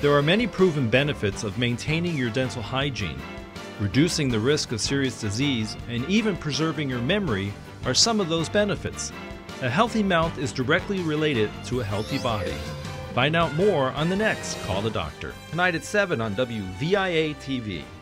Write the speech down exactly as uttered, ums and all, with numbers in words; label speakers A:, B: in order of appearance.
A: There are many proven benefits of maintaining your dental hygiene. Reducing the risk of serious disease and even preserving your memory are some of those benefits. A healthy mouth is directly related to a healthy body. Find out more on the next Call the Doctor, tonight at seven on W V I A T V.